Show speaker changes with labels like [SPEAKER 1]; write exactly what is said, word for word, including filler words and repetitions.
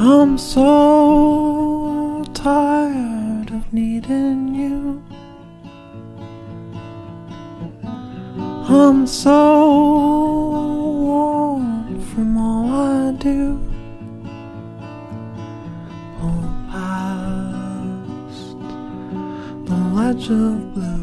[SPEAKER 1] I'm so tired of needing you. I'm so worn from all I do. Oh, past the ledge of blue.